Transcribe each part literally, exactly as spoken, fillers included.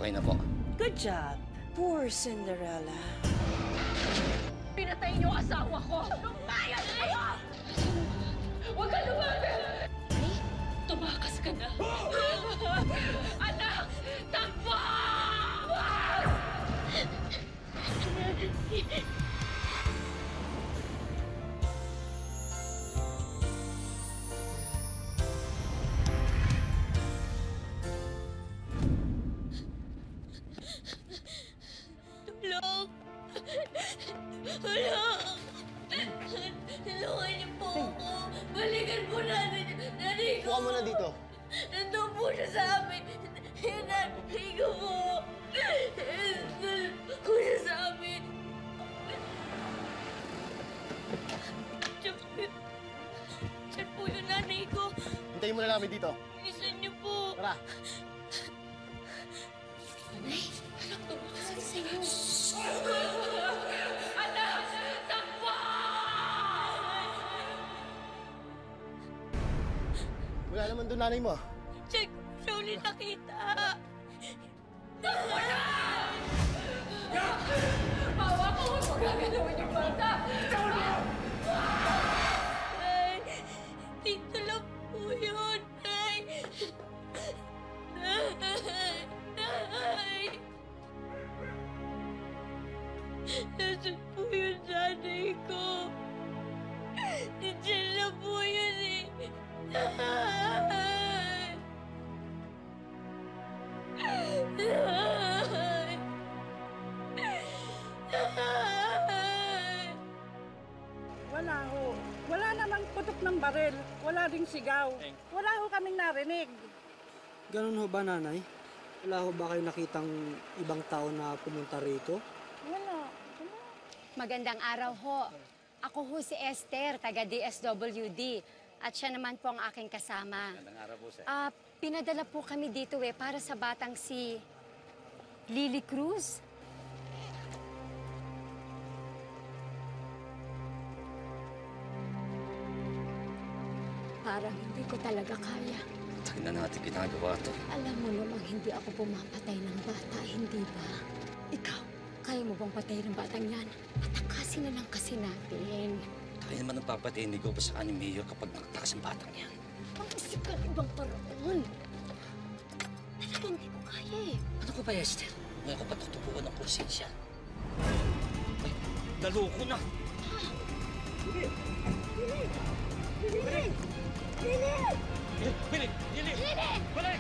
Okay na po. Good job. Poor Cinderella. Pinatay niyo ang asawa ko! Lumayas kayo! Huwag ka lumaban! Ay, tumakas ka na. Anak! Takbo! Tulong! Tulong! Tulungan niyo po ako! Balikan po natin yung nanay ko! Kuha mo na dito. Nandun po siya sa amin! Yung nanay ko po! Nandun po siya sa amin! Diyan po yun. Diyan po yung nanay ko! Hintayin mo na namin dito. Isan niyo po! Tara. Nanay! Anak, tumakas ka sa inyo! Anak! Takbo! Wala naman doon nanay mo. Check ko siya ulit nakita. Wala! Bawa ko, huwag mo gagalawin yung bata! Ay, dito lang po yun, Nay. Nay! Nay! Nasaan po yung nanay ko? Nandiyan na po yun eh. Nay! Nay! Nay! Wala ho. Wala namang putok ng baril. Wala ding sigaw. Wala ho kaming narinig. Ganun ho ba, nanay? Wala ho ba kayo nakitang ibang tao na pumunta rito? Wala. Wala. Magandang araw ho. Ako ho si Esther, taga D S W D. At siya naman po ang aking kasama. Magandang araw po, sir. Ah, pinadala po kami dito eh para sa batang si Lily Cruz. Parang hindi ko talaga kaya. Tagal na natin ginagawa ito. Alam mo namang hindi ako pumapatay ng bata, hindi ba? Ikaw, kaya mo bang patayin ng batang yan? Patakasin na lang kasi natin. Tayo naman ang papatayin ni Gopa sa kanin mayor kapag nakatakas ang batang yan. Pag-isip ka ng ibang paraan. Talagang hindi ko kaya eh. Ano ko ba, Esther? Ngayon ko patutubuan ng konsensya. Ay, naloko na! Lili! Lili! Lili! Bili! Bili! Lili! Balik!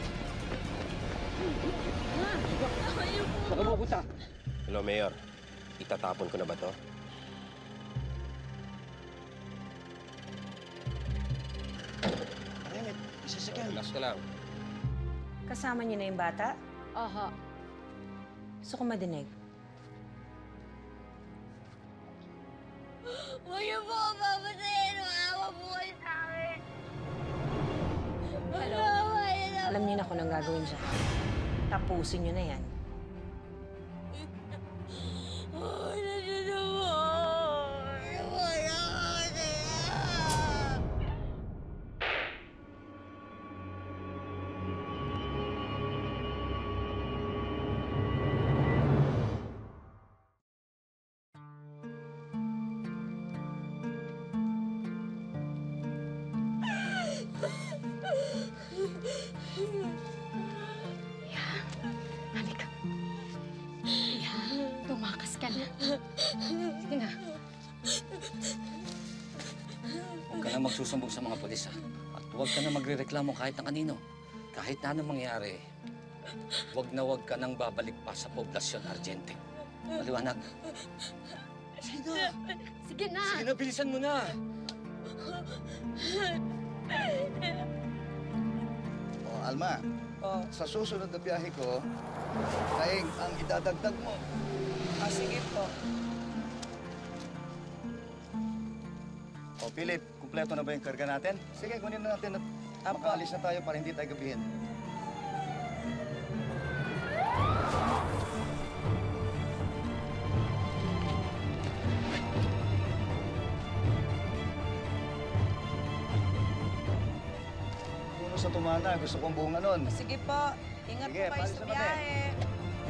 Ayaw po! Baka mapunta. Hello, Mayor. Itatapon ko na ba to? Ayun, isasakyan. Relax ka lang. Kasama niyo na yung bata? Oho. Gusto ko madinig. Huwag niyo po ako papatayin. Maawa po kayo sa akin. Maawa kayo na. Alam niyo na kung anong gagawin siya. Tapusin niyo na yan. Oh, nandiyan na po. Wala ka na. Yan. Halika. Yan. Tumakas ka na. Sige na. Huwag ka na magsusumbog sa mga polis, ha? At huwag ka na magrereklamo kahit na kanino. Kahit na anong mangyari, huwag na huwag ka nang babalik pa sa poblasyon Argente. Maliwanag. Sige na. Sige na. Sige na, bilisan mo na. O, Alma, sa susunod na biyahe ko, Daing, ang idadagdag mo. Ah, sige po. O, Philip, kumpleto na ba yung karga natin? Sige, kunin na natin at makaalis na tayo para hindi tayo gabihin. Puno sa tumana, gusto kong bunga nun. Sige po. Ingat Sige, po kayo paalis sa na kami. biyahe.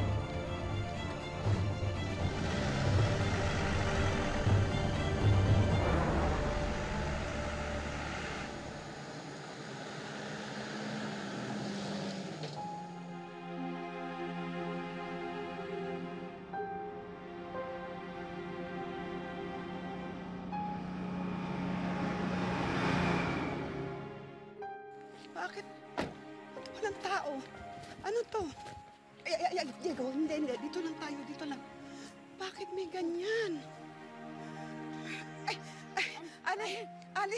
Ano to? Ay, ay, ay, Diego, hindi, hindi. Dito lang tayo, dito lang. Bakit may ganyan? Ay, ay, Ali, Ali.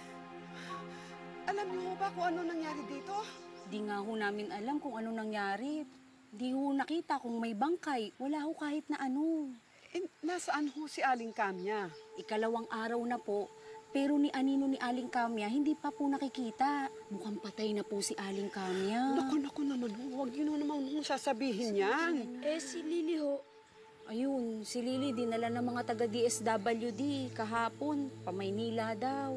Alam niyo ho ba kung ano nangyari dito? Di nga ho namin alam kung ano nangyari. Di ho nakita kung may bangkay. Wala ho kahit na ano. Eh, nasaan ho si Aling Kamya? Ikalawang araw na po. Pero ni Anino ni Aling Kamya, hindi pa po nakikita. Mukhang patay na po si Aling Kamya. Naku, naku naman ho. Huwag yun ho naman ho sasabihin yan. Eh, si Lily ho. Ayun, si Lily dinala ng mga taga-D S W D kahapon. Pa Maynila daw.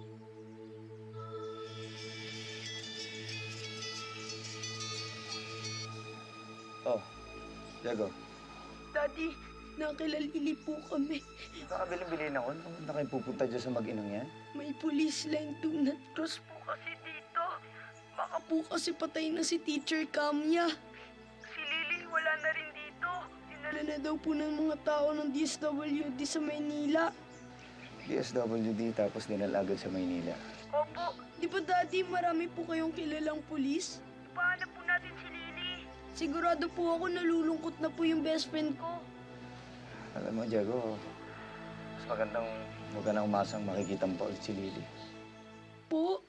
Oh, Diego. Daddy, nakilalili po kami. Nakabiling-bilin ako. Ano na kayong pupunta dyan sa mag-inong yan? May police line do not cross po kasi dito. Baka po kasi patay na si Teacher Kamya. Si Lily wala na rin dito. Dinala na daw po ng mga tao ng D S W D sa Maynila. D S W D tapos dinala agad sa Maynila. Opo. Di ba, Daddy, marami po kayong kilalang pulis? Pahanap po natin si Lily. Sigurado po ako nalulungkot na po yung best friend ko. Alam mo, Diego, mas magandang huwag ka na umasang makikita mo pa ulit si Lily. Po?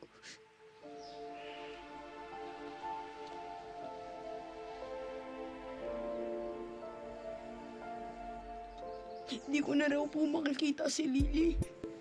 Hindi ko na raw po makikita si Lily.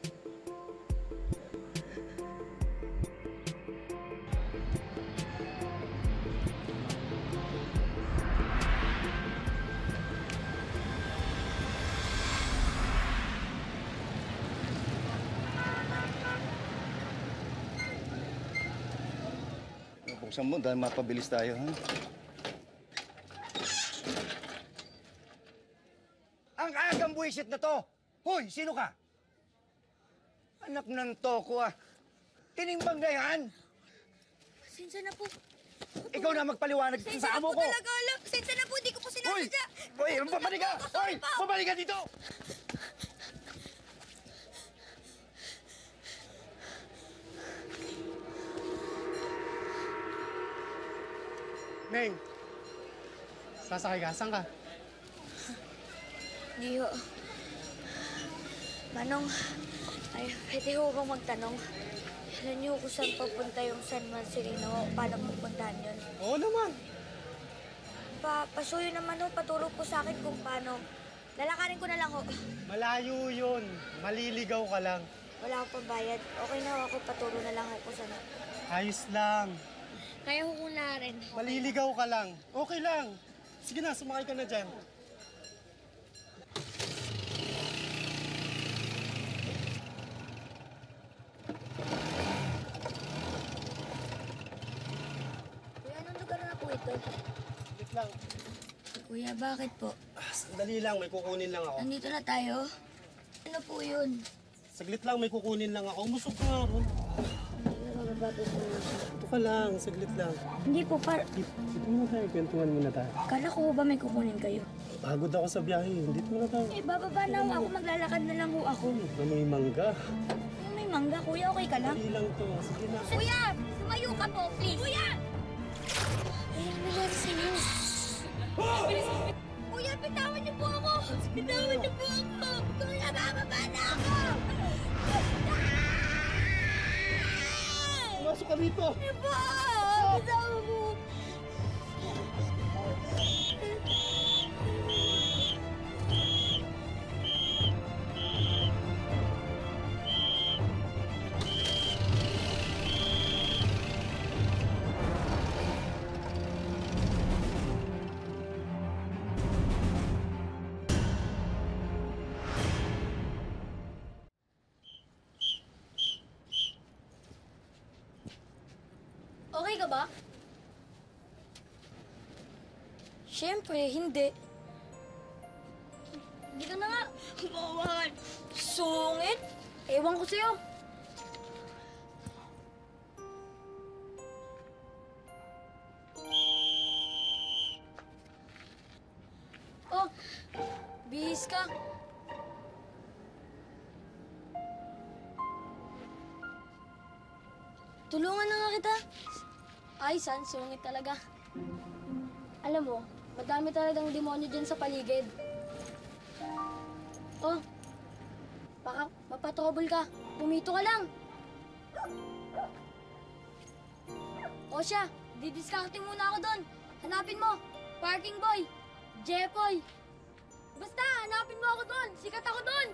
Buksan mo dahil mapabilis tayo, ha? Ang agang buwisit na to! Hoy, sino ka? Anak ng toko, ah. Tinimbang na yan! Pasensya na po. Ikaw na magpaliwanag Pasensya sa na amo po ko! talaga. Alam, pasensya na po. Hindi ko po Hoy! sinasadya. Hoy, babalik ka! Hoy! Babalik ka dito! Neng, sasakay ka? Saan ka? Hindi ho. Manong, ay, pwede ho bang magtanong? Alam niyo kung saan papunta yung San Marcelino? Paano pupuntahan yun? Oo naman. Pa, pasuyo naman ho. Paturo po sa akin kung paano. Lalakarin ko na lang ho. Malayo yun. Maliligaw ka lang. Wala akong pambayad. Okay na ho ako. Paturo na lang ho kung saan. Ayos lang. Kaya ho na rin. Maliligaw ka lang. Okay lang. Sige na, sumakay ka na dyan. Kuya, anong lugar na po ito? Wait lang. Kuya, bakit po? Ah, sandali lang, may kukunin lang ako. Nandito na tayo? Ano po yun? Saglit lang, may kukunin lang ako. Umusok ka nga ron. Ito ka lang, saglit lang. Hindi po, par... Dito muna tayo, kwentuhan muna tayo. Kala ko ba may kukunin kayo? Pagod ako sa biyahe, dito muna tayo. Eh, bababa na ho ako. Maglalakad na lang ho ako. Na may mangga. May mangga, kuya. Okay ka lang? Hindi lang to, sige na. Kuya! Sumayo ka po, please! Kuya! Ay, ano nangyari sa'yo? Kuya, bitawan niyo po ako! Bitawan niyo po ako! Kuya, bababa na ako! Masok ka rito! Hindi po! Bitawan mo! Okay ka ba? Siyempre, hindi. Hindi ka na nga. Bawal. Sungit. Ewan ko sa'yo. Oh, bihis ka. Tulungan na nga kita. Ay, San, sungit talaga. Alam mo, madami talagang demonyo dyan sa paligid. Oh, baka mapatrouble ka. Pumito ka lang. O siya, didiscarding muna ako doon. Hanapin mo, parking boy, Jepoy. Basta, hanapin mo ako doon. Sikat ako doon.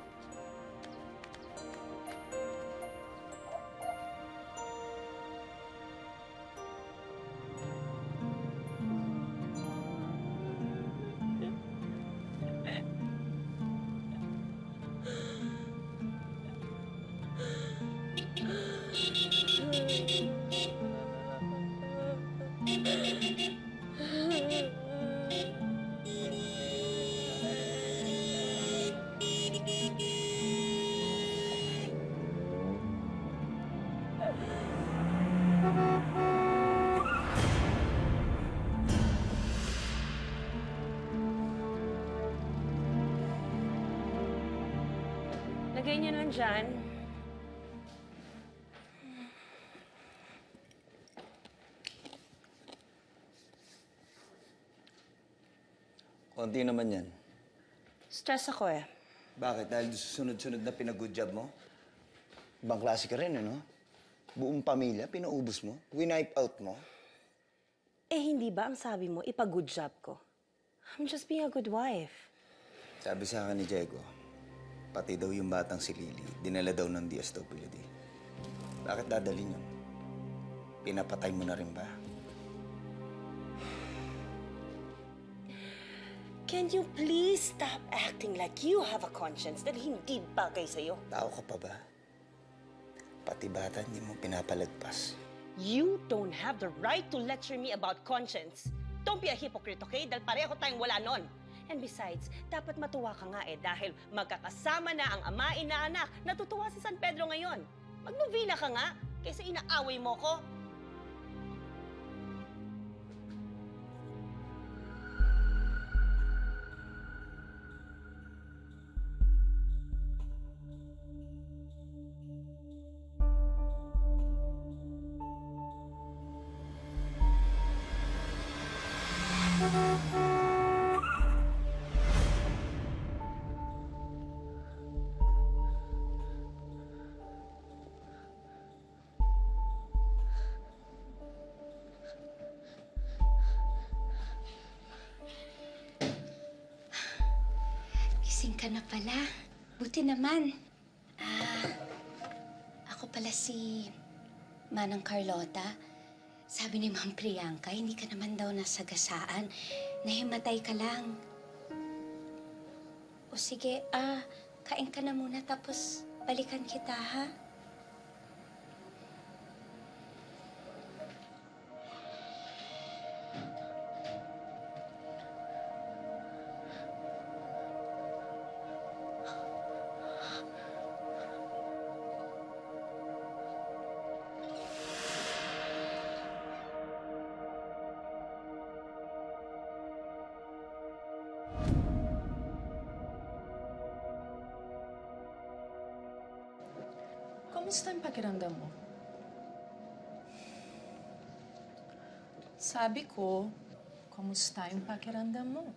Lagay niyo lang dyan. Konti naman yan. Stress ako eh. Bakit? Dahil sa sunod-sunod na pinag-good job mo? Ibang klase ka rin, ano? Buong pamilya, pinaubos mo? Winipe out mo? Eh, hindi ba ang sabi mo, ipa-good job ko? I'm just being a good wife. Sabi sa akin ni Diego, pati daw yung batang si Lily, dinala daw ng D S W D. Bakit dadalhin yun? Pinapatay mo na rin ba? Can you please stop acting like you have a conscience that hindi bagay sa'yo? Tao ka pa ba? Pati bata hindi mo pinapalagpas. You don't have the right to lecture me about conscience. Don't be a hypocrite, okay? Dahil pareho tayong wala nun. And besides, dapat matuwa ka nga eh dahil magkakasama na ang ama, ina, anak. Natutuwa si San Pedro ngayon. Magnovena ka nga kaysa inaaway mo ko. Gising ka na pala. Buti naman. Ah, ako pala si Manang Carlota. Sabi ni Ma'am Priyanka, hindi ka naman daw nasagasaan. Nahimatay ka lang. O sige, ah, kain ka na muna tapos balikan kita, ha? Kamusta ang pakiramdam mo? Sabi ko, kamusta yung pakiramdam mo?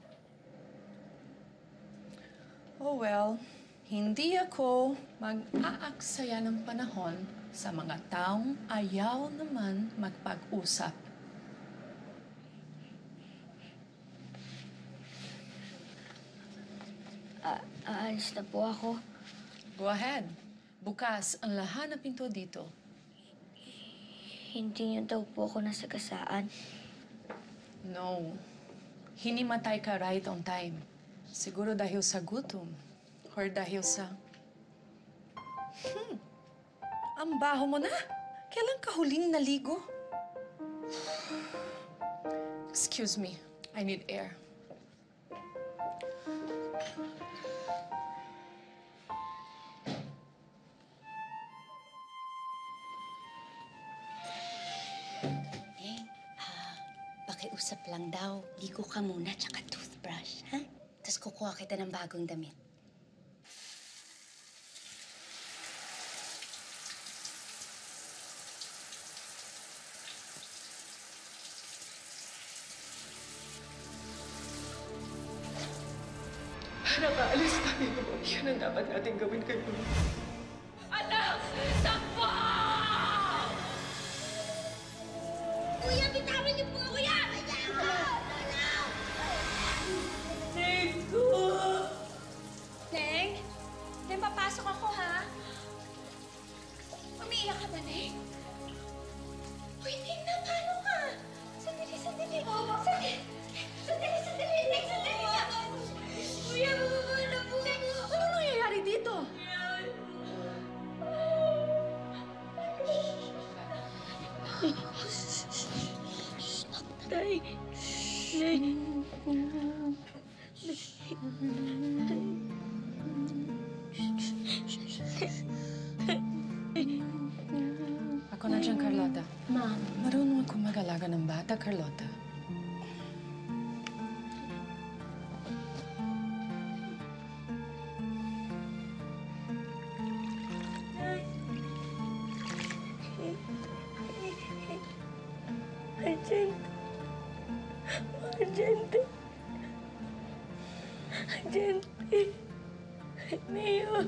Oh well, hindi ako mag-aaksaya ng panahon sa mga taong ayaw naman magpag-usap. Ah, aalis na po ako. Go ahead. Bukas ang lahat na pinto dito. Hindi niyo daw po ako nasagasaan. No. Hinimatay ka right on time. Siguro dahil sa gutom. Or dahil sa... Hmm. Ang baho mo na. Kailan ka huling naligo? Excuse me. I need air. Pakiusap lang daw. Ligo ka muna, tsaka toothbrush, ha? Tapos kukuha kita ng bagong damit. nakaalis tayo. Yan ang dapat natin gawin kayo. Anak! Takbo! Kuya, bitawan niyo po ako yan! Tengo! Neng? Neng, papasok ako, ha? Umiiyak ka ba, Neng? Uy, Neng, na, paano ka? Sandali, sandali. Sandali, sandali, sandali. Neng, sandali ka. Kuya, mawawala po. Neng, ano nangyayari dito? Tay. Nay. Ako na dyan, Carlota. Ma'am. Marunong ako mag-alaga ng bata, Carlota. Argente. Argente. Argente. Mayor.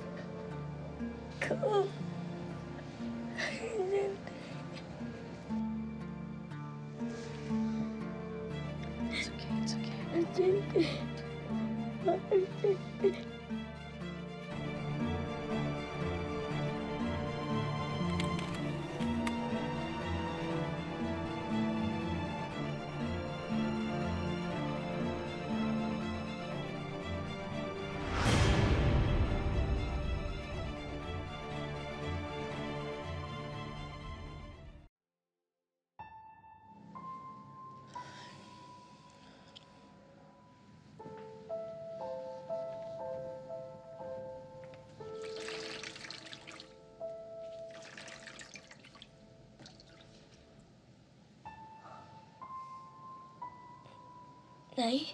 Ko. Argente. It's okay, it's okay. Argente. Argente. Nay?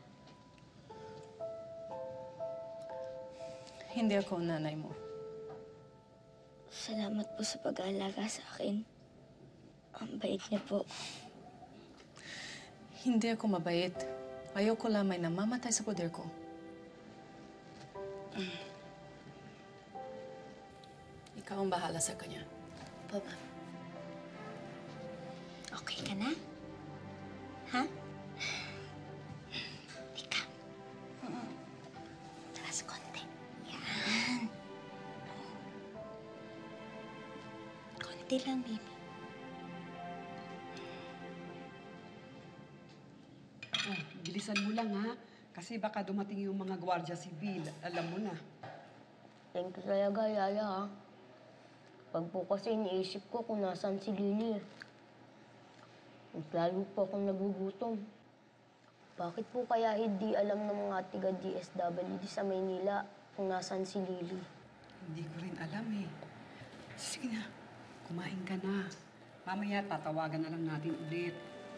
Hindi ako ang nanay mo. Salamat po sa pag-aalaga sa akin. Ang bait niyo po. Hindi ako mabait. Ayoko lamang na mamatay sa poder ko. Ikaw ang bahala sa kanya. Po, ma'am. Okay ka na? Ha? Ika. Taas konti. Yan. Konti lang, baby. Oh, bilisan mo lang, ha? Kasi baka dumating yung mga gwardiya sibil. Alam mo na. Thank you talaga, Yaya, ha? Pag po kasi iniisip ko kung nasaan si Lily. Mas lalo po akong nagugutom. Bakit po kaya hindi alam ng mga tiga D S W D sa Maynila kung nasaan si Lily? Hindi ko rin alam, eh. Sige na, kumain ka na. Mamaya tatawagan na lang natin ulit.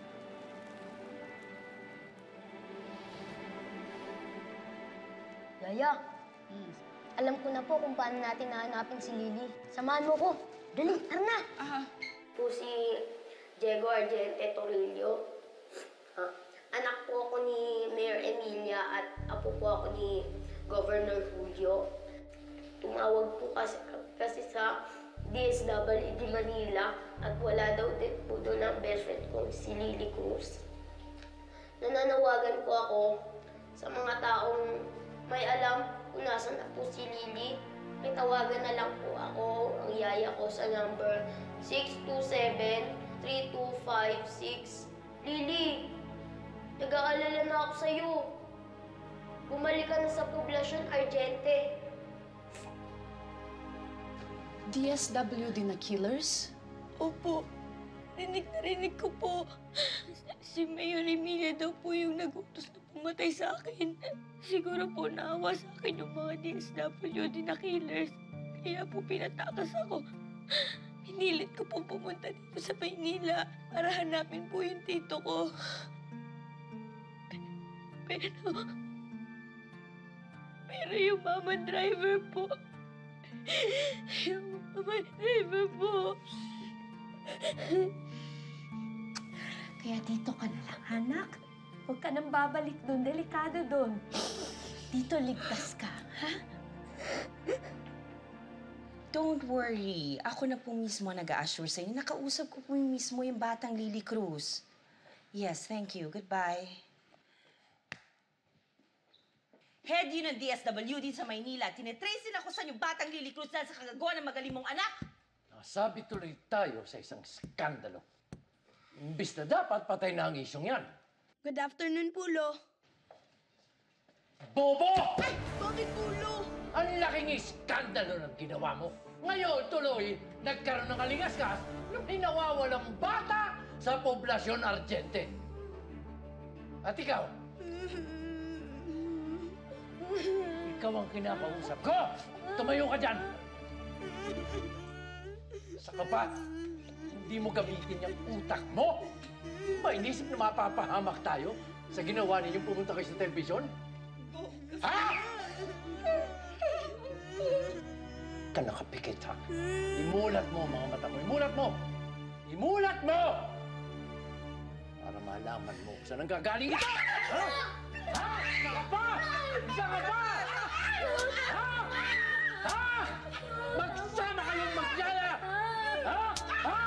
Yaya, alam ko na po kung paano natin nahanapin si Lily. Samahan mo ko. Dali, tara na! Ah, Po si Diego Argente Torillo. Ah, anak po ako ni Mayor Emilia at apo po ako ni Governor Julio. Tumawag po kasi, kasi sa D S W D Manila at wala daw din po doon ang best friend kong si Lily Cruz. Nananawagan po ako sa mga taong may alam kung nasan na po si Lily. May tawagan na lang po ako, ang yaya ko sa number six two seven, three two five six. Lily, nag-aalala na ako sa'yo. Bumalik ka na sa poblasyon Argente. D S W D na killers? Opo. Rinig na rinig ko po. Si Mayor Emilia daw po yung nagutos na pumatay sa akin. Siguro po naawa sa akin yung mga D S W D na killers. Kaya po pinatakas ako. Pinilit ko po pumunta dito sa Maynila para hanapin po yung tito ko. Pero... Pero yung mama driver po... Yung mama driver po... Kaya dito ka na lang, anak. Huwag ka nang babalik doon. Delikado doon. dito ligtas ka, ha? Don't worry. Ako na po mismo nag-a-assure sa inyo. Nakausap ko po mismo yung batang Lily Cruz. Yes, thank you. Goodbye. Head yun ng D S W D sa Maynila. Tinetrace nila ko sa yung batang Lily Cruz dahil sa kagagawa ng magaling mong anak. Nasabi tuloy tayo sa isang skandalo. Imbis na dapat patay na ang isyong yan. Good afternoon po, Lo. Bobo! Ay! Bakit po, Lo? Ang laking iskandalo ng ginawa mo. Ngayon tuloy, nagkaroon ng kalingas-gas na may nawawalang bata sa poblasyon Argente. At ikaw, ikaw ang kinakausap ko. Tumayo ka dyan. Saka pa, hindi mo gamitin yung utak mo. Ba, inisip na mapapahamak tayo sa ginawa ninyong pumunta kayo sa telebisyon? Ha? Ka nakapikit, ha? Imulat mo, mga mata mo. Imulat mo! Imulat mo! Para malaman mo kung saan ang gagaling ito! Ha? Ha? Isa ka pa! Isa ka pa! Ha? Ha? Magsama kayong magyaya! Ha? Ha?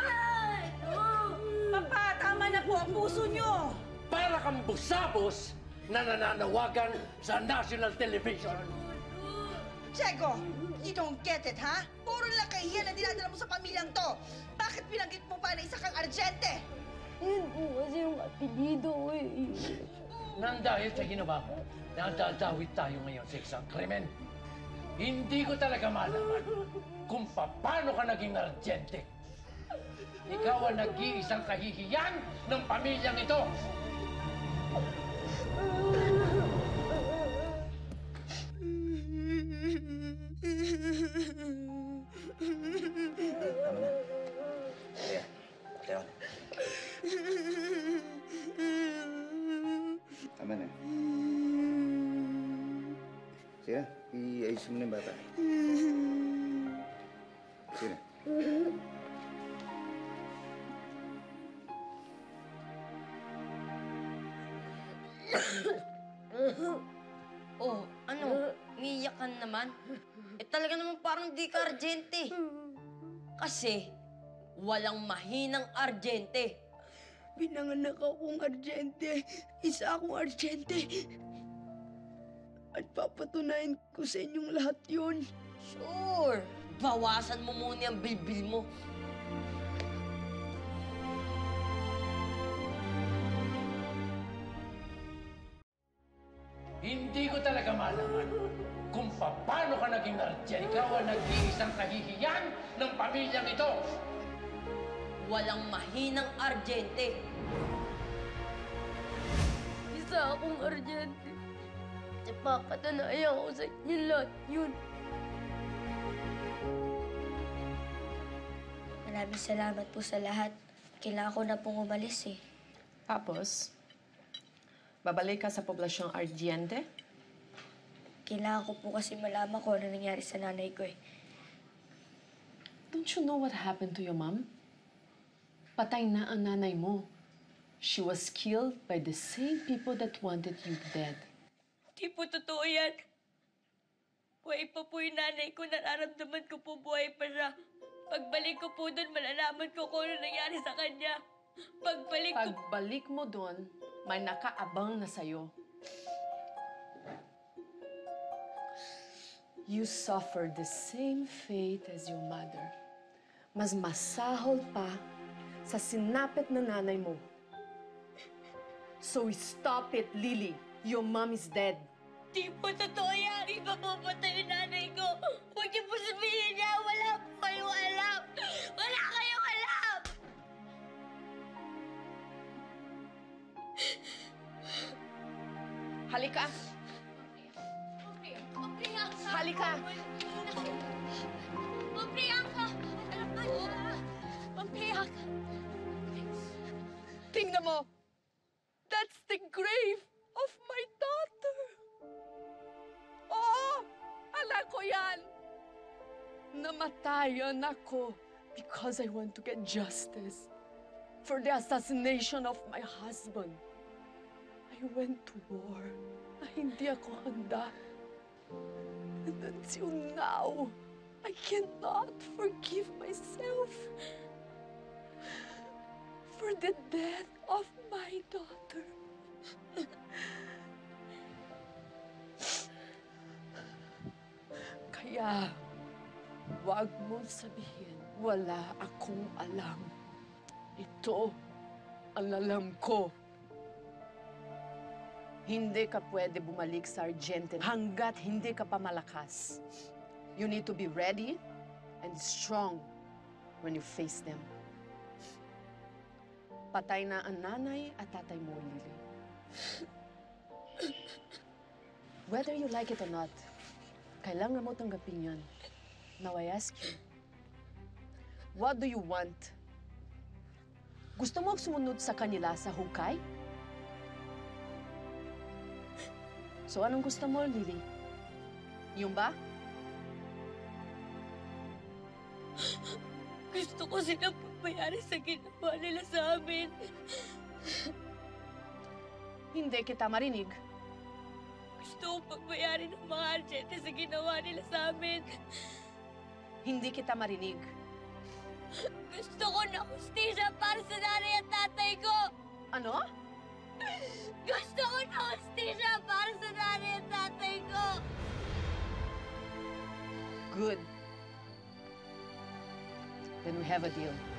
Papa, tama na po ang puso nyo. Para kang busabos na nananawagan sa national television. Diego, you don't get it, ha? Puro lang kahiyan na dinadala mo sa pamilyang to. Bakit binanggit mo pa na isa kang Argente? Yun po kasi yung apelido eh. Nang dahil sa ginawa mo, nadadawit tayo ngayon sa isang krimen. Hindi ko talaga malaman kung paano ka naging Argente. Ikaw ang nag-iisang kahihiyan ng pamilyang ito. Tama na. Kaya, Leon. Tama na. Sige na, iayos mo na yung bata. Sige na. Oh, ano? Umiiyak ka naman? Eh talaga naman parang di ka Argente. Kasi walang mahinang Argente. Pinanganak akong Argente. Isa akong Argente. At papatunayan ko sa inyong lahat yun. Sure. Bawasan mo muna yung bilbil mo. Hindi ko talaga malaman kung paano ka naging Argente. Ikaw ang nag-iisang kahihiyan ng pamilyang ito. Walang mahinang Argente. Isa akong Argente. At papatunayan ko sa inyo lahat yun. Maraming salamat po sa lahat. Kailangan ko na pong umalis eh. Tapos, babalik ka sa poblasyong Argente? Kailangan ko po kasi malaman ko ano nangyari sa nanay ko eh. Don't you know what happened to your mom? Patay na ang nanay mo. She was killed by the same people that wanted you dead. Di po totoo yan. Buhay pa po yung nanay ko. Nararamdaman ko po buhay pa siya. Pagbalik ko po doon, malalaman ko kung ano nangyari sa kanya. Pagbalik ko... Pagbalik mo doon, may nakaabang na sa'yo. You suffered the same fate as your mother. Mas masahol pa sa sinapit na nanay mo. So stop it, Lily. Your mom is dead. Di po totoo yan. Di pa po patay yung nanay ko. Huwag niyo po sabihin niya. Wala po kayong alam. Wala kayong alam. Halika. Halika. Ma'am Priyanka! Ma'am Priyanka! Tingnan mo! That's the grave of my daughter! Oo! Alam ko yan! Namatayan ako because I want to get justice for the assassination of my husband. I went to war na hindi ako handa. And until now, I cannot forgive myself for the death of my daughter. Kaya, wag mo sabihin, wala akong alam. Ito ang alam ko. Hindi ka pwede bumalik sa Argentine hanggat hindi ka pa malakas. You need to be ready and strong when you face them. Patay na ang nanay at tatay mo, Lily. Whether you like it or not, kailangan mo tanggapin yan. Now I ask you, what do you want? Gusto mo sumunod sa kanila sa hukay? So anong gusto mo, Lily? Yung ba? Gusto ko silang pagbayari sa ginawa nila sa amin. Hindi kita marinig. Gusto kong pagbayari ng mga Argente sa ginawa nila sa amin. Hindi kita marinig. Gusto ko na hustisya para sa nanay at tatay ko. Ano? Gusto ko na hustisya para sa nanay at tatay ko. Good. Then we have a deal.